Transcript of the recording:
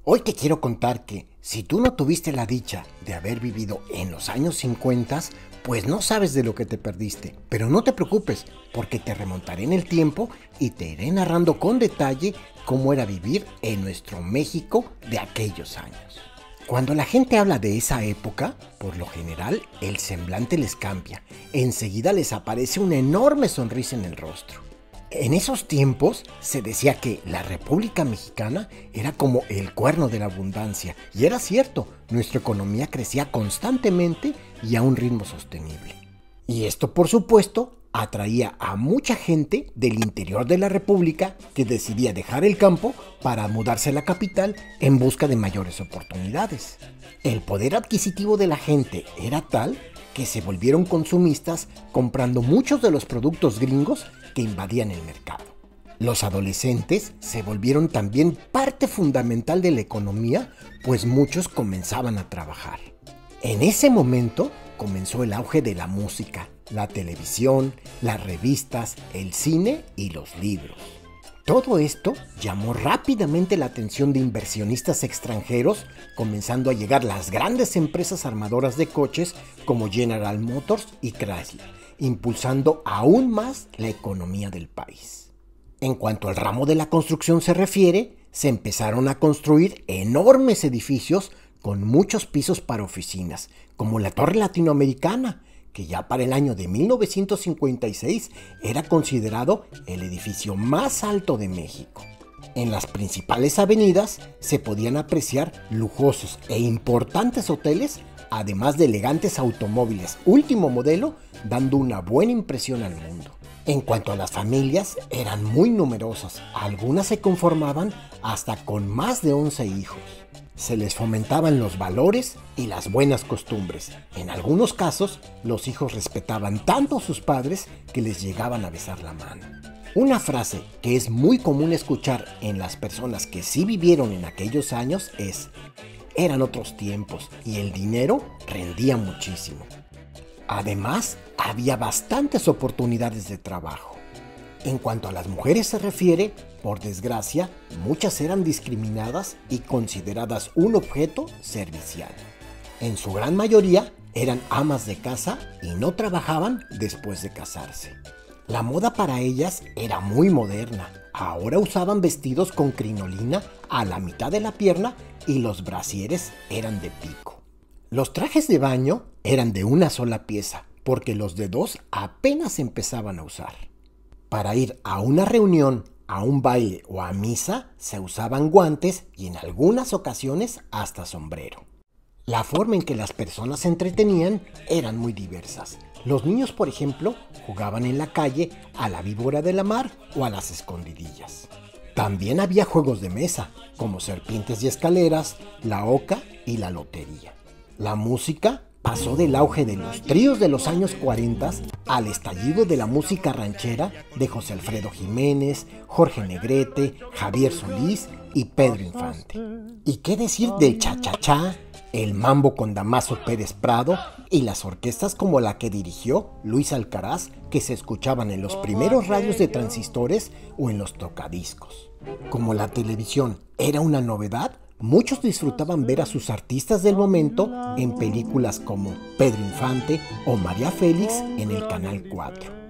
Hoy te quiero contar que si tú no tuviste la dicha de haber vivido en los años 50, pues no sabes de lo que te perdiste. Pero no te preocupes, porque te remontaré en el tiempo y te iré narrando con detalle cómo era vivir en nuestro México de aquellos años. Cuando la gente habla de esa época, por lo general el semblante les cambia. Enseguida les aparece una enorme sonrisa en el rostro. En esos tiempos se decía que la República Mexicana era como el cuerno de la abundancia, y era cierto, nuestra economía crecía constantemente y a un ritmo sostenible. Y esto, por supuesto, atraía a mucha gente del interior de la República que decidía dejar el campo para mudarse a la capital en busca de mayores oportunidades. El poder adquisitivo de la gente era tal que se volvieron consumistas comprando muchos de los productos gringos que invadían el mercado. Los adolescentes se volvieron también parte fundamental de la economía, pues muchos comenzaban a trabajar. En ese momento comenzó el auge de la música, la televisión, las revistas, el cine y los libros. Todo esto llamó rápidamente la atención de inversionistas extranjeros, comenzando a llegar las grandes empresas armadoras de coches como General Motors y Chrysler, impulsando aún más la economía del país. En cuanto al ramo de la construcción se refiere, se empezaron a construir enormes edificios con muchos pisos para oficinas, como la Torre Latinoamericana, que ya para el año de 1956 era considerado el edificio más alto de México. En las principales avenidas se podían apreciar lujosos e importantes hoteles, además de elegantes automóviles último modelo, dando una buena impresión al mundo. En cuanto a las familias, eran muy numerosas, algunas se conformaban hasta con más de 11 hijos. Se les fomentaban los valores y las buenas costumbres. En algunos casos, los hijos respetaban tanto a sus padres que les llegaban a besar la mano. Una frase que es muy común escuchar en las personas que sí vivieron en aquellos años es: eran otros tiempos y el dinero rendía muchísimo. Además, había bastantes oportunidades de trabajo. En cuanto a las mujeres se refiere, por desgracia, muchas eran discriminadas y consideradas un objeto servicial. En su gran mayoría eran amas de casa y no trabajaban después de casarse. La moda para ellas era muy moderna. Ahora usaban vestidos con crinolina a la mitad de la pierna y los brasieres eran de pico. Los trajes de baño eran de una sola pieza, porque los de dos apenas empezaban a usar. Para ir a una reunión, a un baile o a misa se usaban guantes y en algunas ocasiones hasta sombrero. La forma en que las personas se entretenían eran muy diversas. Los niños, por ejemplo, jugaban en la calle a la víbora de la mar o a las escondidillas. También había juegos de mesa, como serpientes y escaleras, la oca y la lotería. La música pasó del auge de los tríos de los años 40 al estallido de la música ranchera de José Alfredo Jiménez, Jorge Negrete, Javier Solís y Pedro Infante. ¿Y qué decir del cha-cha-cha, el mambo con Damaso Pérez Prado y las orquestas como la que dirigió Luis Alcaraz, que se escuchaban en los primeros radios de transistores o en los tocadiscos? Como la televisión era una novedad, muchos disfrutaban ver a sus artistas del momento en películas como Pedro Infante o María Félix en el Canal 4.